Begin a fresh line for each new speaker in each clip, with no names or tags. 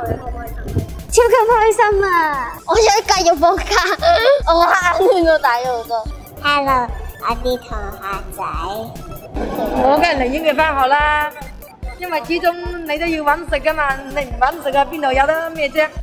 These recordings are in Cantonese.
你開唔開心？
超級開心啊！我想繼續放假，我喊到大咗好多。Hello， 我啲同學仔。
我梗係寧願佢返學啦，因為始終你都要揾食噶嘛，你唔揾食啊邊度有得咩啫？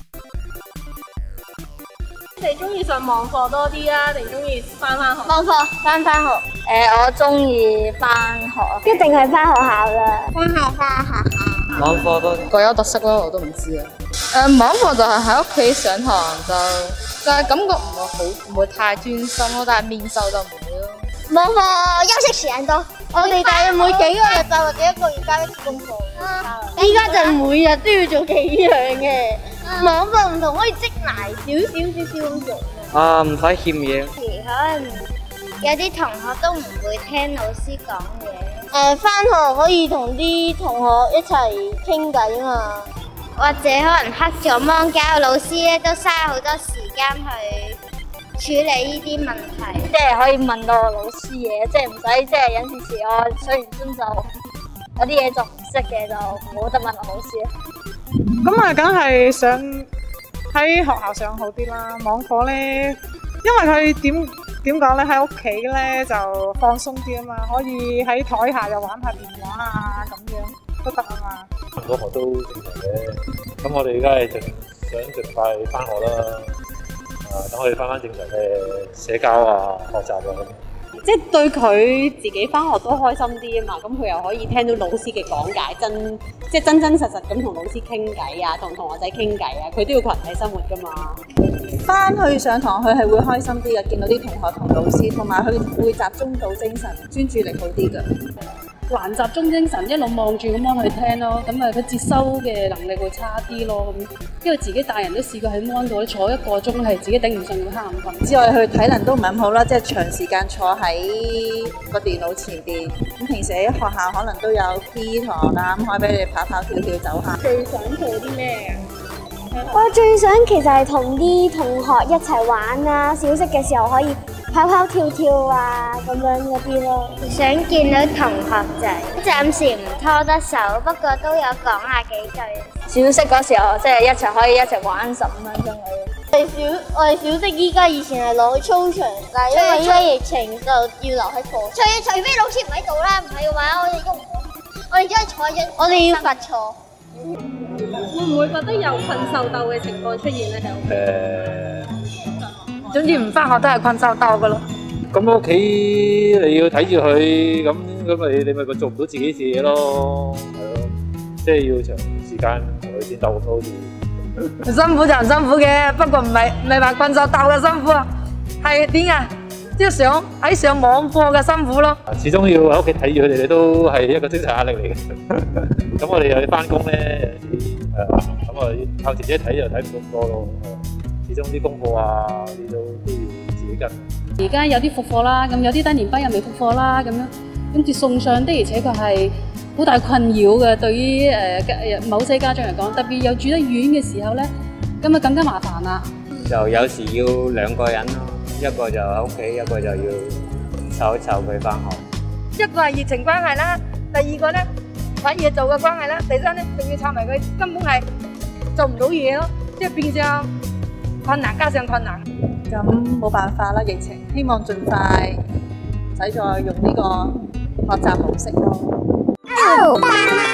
你哋中意上網課多啲啊，定中意返學？
網課，返學。我中意返學，一定係返學校啦。返學。
網課都各有特色咯，我都唔知啊。網課就係喺屋企上堂就係感覺唔會太專心咯，但係面授就唔會咯。
網課休息時間多，我哋大約每幾個禮拜或者一個月交一次功課。依家就每日都要做幾樣嘅。網課唔同，可以積埋少少咁做。
唔使欠嘢。
可能有啲同學都唔會聽老師講嘢。返學可以同啲同學一齊傾偈嘛，或者可能黑咗芒膠，老師咧都嘥好多時間去處理呢啲問題。即係可以問到老師嘢，即係唔使即係有陣時我上完身就有啲嘢就唔識嘅就冇得問老師啦。
咁啊，梗係想喺學校上好啲啦。網課咧，因為佢點講咧，喺屋企咧就放鬆啲啊嘛，可以喺台下又玩下電話啊，咁樣都得啊嘛。
放學都正常嘅，咁我哋而家係想盡快返學啦，等我哋返正常嘅社交啊、學習啊咁。
即係對佢自己返學都開心啲啊嘛，咁佢又可以聽到老師嘅講解，即係真實咁同老師傾偈啊，同同學仔傾偈啊，佢都要群體生活噶嘛。
返去上堂佢係會開心啲嘅，見到啲同學同老師，同埋佢會集中到精神，專注力好啲嘅。
難集中精神，一路望住咁樣去聽咯，咁啊佢接收嘅能力會差啲咯。咁因為自己大人都試過喺 mon 度坐1個鐘係自己頂唔順，會瞌眼瞓。
之外，佢體能都唔係咁好啦，即係長時間坐喺個電腦前邊。咁平時喺學校可能都有 P 堂啦，咁可以俾你哋跑跑跳跳走下。
最想做啲咩啊？
我最想其實係同啲同學一齊玩啊，小息嘅時候可以跑跑跳跳啊，咁樣嗰啲咯。想見到同學仔，暫時唔拖得手，不過都有講下幾句。小息嗰時候即係一齊可以一齊玩15分鐘嗰啲。我哋小息依家以前係攞去操場，但係因為依家疫情就要留喺課。除非老師唔喺度啦，唔係嘅話我哋都唔可。我哋只係坐緊，我哋要罰坐。
會唔會覺得有困獸鬥嘅情況出現咧？喺屋企，
總之唔返學都係困獸鬥噶咯。
咁屋企你要睇住佢，咁你咪做唔到自己嘅嘢咯，係咯，即係要長時間同佢戰鬥咁好似。
辛苦就唔辛苦嘅，不過唔係話困獸鬥嘅辛苦啊，係點啊？即係上網課嘅辛苦咯。
始終要喺屋企睇住佢哋，都係一個精神壓力嚟嘅。咁我哋又要返工咧，咁啊靠自己睇又睇唔到咁多咯。始終啲功課啊，啲都要自己跟。
而家有啲復課啦，咁有啲低年班又未復課啦，咁樣跟住送上的，而且佢係好大困擾嘅。對於某些家長嚟講，特別有住得遠嘅時候咧，咁啊更加麻煩啦。
就有時要2個人咯，一個就喺屋企，一個就要湊一湊佢返學。
一個係疫情關係啦，第二個咧揾嘢做嘅關係啦，第三咧仲要湊埋佢，根本係做唔到嘢咯，即係變相困難加上困難。
咁冇辦法啦，疫情希望盡快唔使再用呢個學習模式咯。